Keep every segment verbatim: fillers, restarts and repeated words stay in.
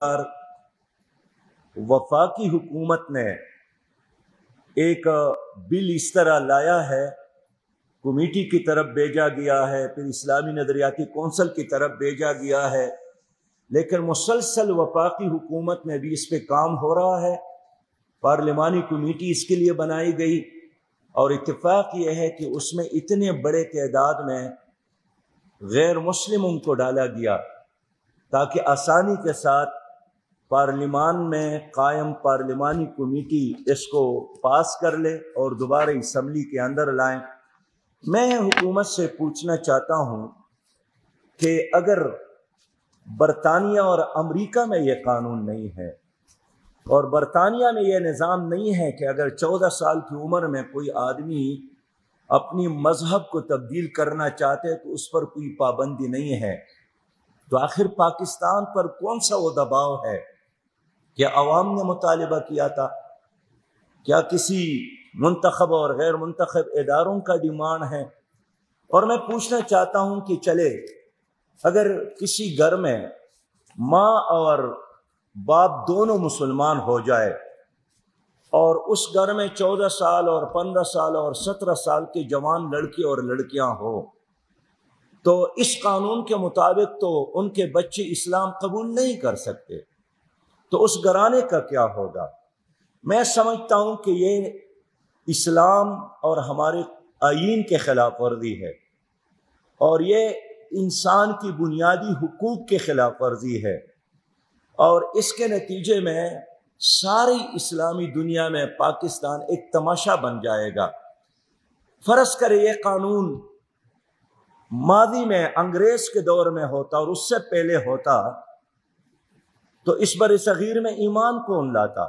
वफाकी हुकूमत ने एक बिल इस तरह लाया है, कमेटी की तरफ भेजा गया है, फिर इस्लामी नज़रियाती कौंसल की तरफ भेजा गया है, लेकिन मुसलसल वफाकी हुकूमत में भी इस पे काम हो रहा है। पार्लिमानी कमेटी इसके लिए बनाई गई और इत्तेफाक यह है कि उसमें इतने बड़े तादाद में गैर मुस्लिमों को डाला गया ताकि आसानी के साथ पार्लिमान में कायम पार्लिमानी कमेटी इसको पास कर ले और दोबारा असम्बली के अंदर लाएं। मैं हुकूमत से पूछना चाहता हूँ कि अगर बरतानिया और अमेरिका में ये कानून नहीं है और बरतानिया में ये निज़ाम नहीं है कि अगर चौदह साल की उम्र में कोई आदमी अपनी मजहब को तब्दील करना चाहते हैं तो उस पर कोई पाबंदी नहीं है, तो आखिर पाकिस्तान पर कौन सा वो दबाव है? क्या अवाम ने मुतालिबा किया था? क्या किसी मुंतखब और गैर मुंतखब इदारों का डिमांड है? और मैं पूछना चाहता हूं कि चले अगर किसी घर में माँ और बाप दोनों मुसलमान हो जाए और उस घर में चौदह साल और पंद्रह साल और सत्रह साल के जवान लड़के और लड़कियां हो, तो इस कानून के मुताबिक तो उनके बच्चे इस्लाम कबूल नहीं कर सकते, तो उस घराने का क्या होगा? मैं समझता हूं कि ये इस्लाम और हमारे आईन के खिलाफ वर्जी है और ये इंसान की बुनियादी हुकूक के खिलाफ वर्जी है और इसके नतीजे में सारी इस्लामी दुनिया में पाकिस्तान एक तमाशा बन जाएगा। फर्ज करे ये कानून मादी में अंग्रेज के दौर में होता और उससे पहले होता तो इस बर सगीर में ईमान कौन लाता?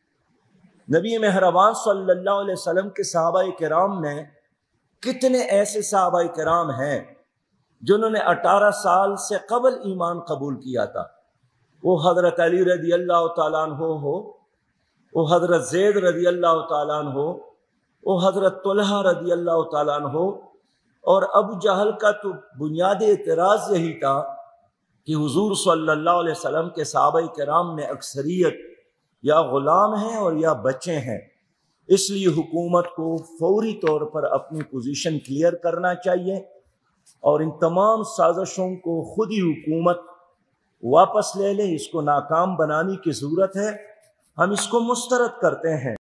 नबी मेहरबान सल्लल्लाहु अलैहि वसल्लम के सहाबाए किराम में कितने ऐसे सहाबाए किराम हैं जिन्होंने अठारह साल से कबल ईमान कबूल किया था। वो हजरत अली रदी अल्लाह तआला अन्हु हो, वो हजरत ज़ैद रदी अल्लाह तआला अन्हु हो, वो हजरत तुलहा रदी अल्लाह तआला अन्हु हो। और अबू जहल का तो बुनियादी एतराज़ यही था कि हुजूर सल्लल्लाहु अलैहि वसल्लम के सहाबाए किराम में अक्सरियत या गुलाम हैं और या बच्चे हैं, इसलिए हुकूमत को फौरी तौर पर अपनी पोजीशन क्लियर करना चाहिए और इन तमाम साजिशों को खुद ही हुकूमत वापस ले ले। इसको नाकाम बनाने की ज़रूरत है। हम इसको मुस्तरद करते हैं।